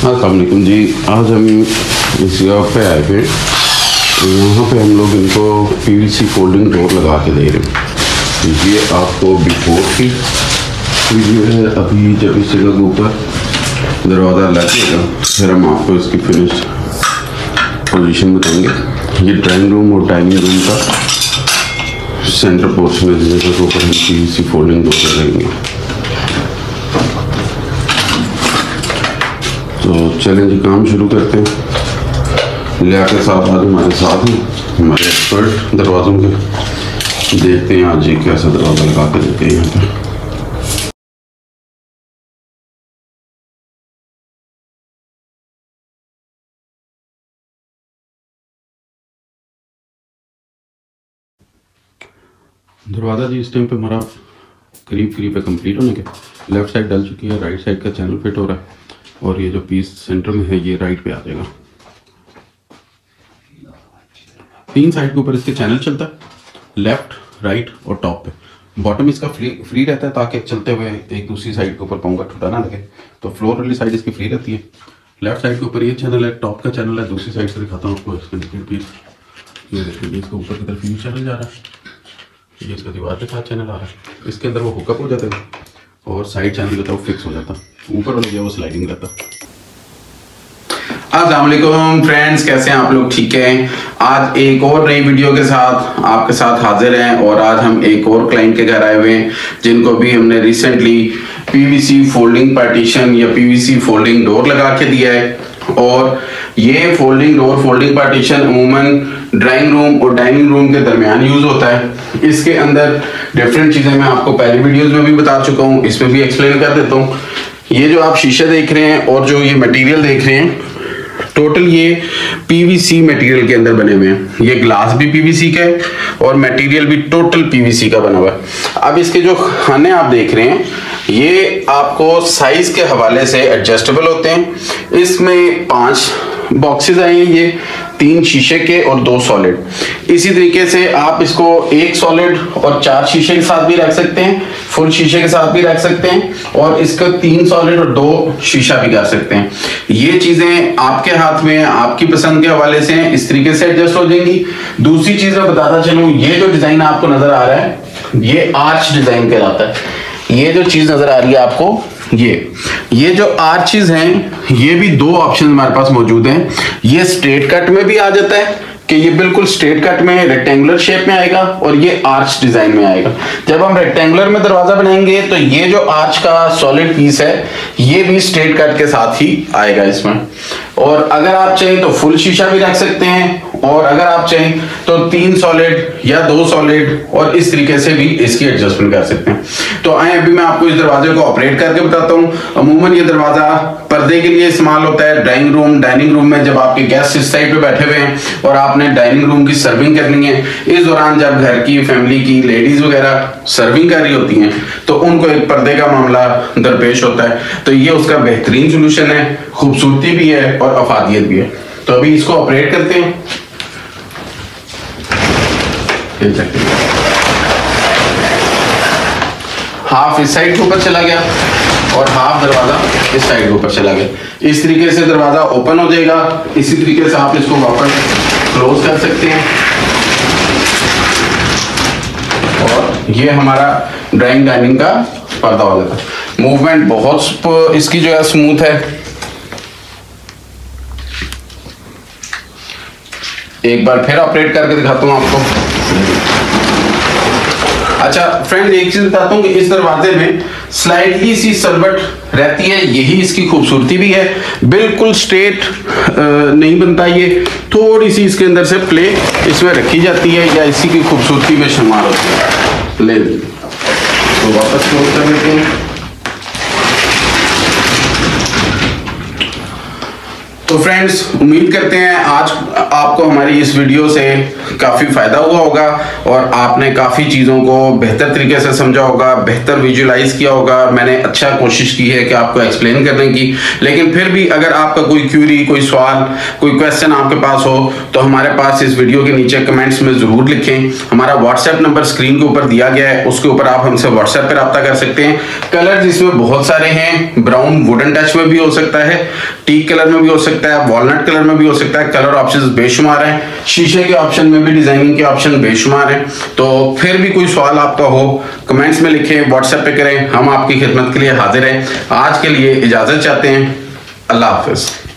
अस्सलाम वालेकुम जी। आज हम इस जगह पे आए थे, तो यहाँ पे हम लोग इनको पीवीसी फोल्डिंग डोर लगा के दे रहे हैं। ये आपको बिफोर की वीडियो है। अभी जब इस जगह के ऊपर दरवाज़ा लगेगा फिर हम आपको इसकी फिनिश पोजीशन बताएंगे। ये ड्राइंग रूम और डाइनिंग रूम का सेंटर पोर्शन है, जगह के ऊपर हम पीवीसी फोल्डिंग डोर लगाएंगे। तो चलें जी, काम शुरू करते हैं। लिया के साथ आज हमारे साथ हैं हमारे एक्सपर्ट दरवाज़ों के। देखते हैं आज ये कैसा दरवाज़ा लगा के देते हैं यहाँ पर। दरवाज़ा जी इस टाइम पे हमारा करीब है कंप्लीट होने के। लेफ़्ट साइड डल चुकी है, राइट साइड का चैनल फिट हो रहा है और ये जो पीस सेंटर में है ये राइट पे आ जाएगा। 3 साइड के ऊपर इसके चैनल चलता है, लेफ्ट, राइट और टॉप पे। बॉटम इसका फ्री रहता है ताकि चलते हुए एक दूसरी साइड के ऊपर पाँव का ठुटा ना लगे। तो फ्लोर वाली साइड इसकी फ्री रहती है। लेफ्ट साइड के ऊपर ये चैनल है, टॉप का चैनल है। दूसरी साइड से दिखाता हूँ आपको इसका पीस। ये देखिए इसके ऊपर की तरफ ये चैनल जा रहा है, ये इसका दीवार के साथ चैनल आ रहा है। इसके अंदर वो हुकअप हो जाता है और साइड चैनल रहता है वो फिक्स हो जाता है। ऊपर वाला जो वो स्लाइडिंग रहता है। अस्सलाम वालेकुम फ्रेंड्स, कैसे हैं आप लोग? ठीक हैं। आज एक और नई वीडियो के साथ आपके साथ हाजिर हैं और आज हम एक और क्लाइंट के घर आए हुए हैं जिनको भी हमने रिसेंटली पीवीसी फोल्डिंग पार्टीशन या पीवीसी फोल्डिंग डोर लगा के दिया है। और ये फोल्डिंग डोर फोल्डिंग पार्टीशन अमूमन ड्राइंग रूम और डाइनिंग रूम के दरमियान यूज होता है। इसके अंदर डिफरेंट चीजें मैं आपको पहले वीडियोस में भी बता चुका हूँ, इसमें भी एक्सप्लेन कर देता हूँ। ये जो आप शीशे देख रहे हैं और जो ये मटेरियल देख रहे हैं, टोटल ये पीवीसी मटेरियल के अंदर बने हुए हैं। ये ग्लास भी पीवीसी का है और मटेरियल भी टोटल पीवीसी का बना हुआ है। अब इसके जो खाने आप देख रहे हैं ये आपको साइज के हवाले से एडजस्टेबल होते हैं। इसमें 5 बॉक्सेस आए हैं, ये 3 शीशे के और 2 सॉलिड। इसी तरीके से आप इसको 1 सॉलिड और 4 शीशे के साथ भी रख सकते हैं, फुल शीशे के साथ भी रख सकते हैं और इसका 3 सॉलिड और 2 शीशा भी कर सकते हैं। ये चीजें आपके हाथ में, आपकी पसंद के हवाले से इस तरीके से एडजस्ट हो जाएंगी। दूसरी चीज मैं बताता चलूं, ये जो डिजाइन आपको नजर आ रहा है ये आर्च डिजाइन कहलाता है। ये जो चीज नजर आ रही है आपको, ये जो आर्चेस हैं ये भी 2 ऑप्शन हमारे पास मौजूद हैं। ये स्ट्रेट कट में भी आ जाता है कि ये बिल्कुल स्ट्रेट कट में रेक्टेंगुलर शेप में आएगा और ये आर्च डिजाइन में आएगा। जब हम रेक्टेंगुलर में दरवाजा बनाएंगे तो ये जो आर्च का सॉलिड पीस है ये भी स्ट्रेट कट के साथ ही आएगा इसमें। और अगर आप चाहें तो फुल शीशा भी रख सकते हैं और अगर आप चाहें तो 3 सॉलिड या 2 सॉलिड और इस तरीके से भी इसकी एडजस्टमेंट कर सकते हैं। तो आए अभी मैं आपको इस दरवाजे को ऑपरेट करके बताता हूँ। अमूमन ये दरवाजा पर्दे के लिए इस्तेमाल होता है ड्राइंग रूम डाइनिंग रूम में। जब आपके गेस्ट इस साइड पे बैठे हुए हैं और आपने डाइनिंग रूम की सर्विंग करनी है, इस दौरान जब घर की फैमिली की लेडीज वगैरह सर्विंग कर रही होती हैं तो उनको एक पर्दे का मामला दरपेश होता है। तो ये उसका बेहतरीन सोल्यूशन है, खूबसूरती भी है और अफादियत भी है। तो अभी इसको ऑपरेट करते हैं। हाफ इस साइड के ऊपर चला गया और हाफ दरवाजा इस साइड के ऊपर चला गया। इस तरीके से दरवाजा ओपन हो जाएगा। इसी तरीके से आप इसको वापस क्लोज कर सकते हैं और ये हमारा ड्राइंग डाइनिंग का पर्दा हो जाता है। मूवमेंट बहुत इसकी जो है स्मूथ है। एक बार फिर ऑपरेट करके दिखाता हूं आपको। अच्छा फ्रेंड, एक चीज बताता हूँ कि इस दरवाजे में स्लाइटली सी सलवट रहती है, यही इसकी खूबसूरती भी है। बिल्कुल स्ट्रेट नहीं बनता, ये थोड़ी सी इसके अंदर से प्ले इसमें रखी जाती है या इसी की खूबसूरती में शुमार होती है। ले तो वापस क्लोज कर लेते हैं। तो फ्रेंड्स, उम्मीद करते हैं आज आपको हमारी इस वीडियो से काफ़ी फ़ायदा हुआ होगा और आपने काफ़ी चीज़ों को बेहतर तरीके से समझा होगा, बेहतर विजुलाइज किया होगा। मैंने अच्छा कोशिश की है कि आपको एक्सप्लेन करने की, लेकिन फिर भी अगर आपका कोई क्यूरी, कोई सवाल, कोई क्वेश्चन आपके पास हो तो हमारे पास इस वीडियो के नीचे कमेंट्स में ज़रूर लिखें। हमारा व्हाट्सएप नंबर स्क्रीन के ऊपर दिया गया है, उसके ऊपर आप हमसे व्हाट्सएप पर रब्ता कर सकते हैं। कलर इसमें बहुत सारे हैं, ब्राउन वुडन टच में भी हो सकता है, टीक कलर में भी हो सकता है, वॉलनट कलर में भी हो सकता है। कलर ऑप्शंस बेशुमार हैं, शीशे के ऑप्शन में भी डिजाइनिंग के ऑप्शन बेशुमार हैं। तो फिर भी कोई सवाल आपका हो कमेंट्स में लिखें, व्हाट्सएप पे करें, हम आपकी खिदमत के लिए हाजिर हैं। आज के लिए इजाजत चाहते हैं। अल्लाह हाफिज।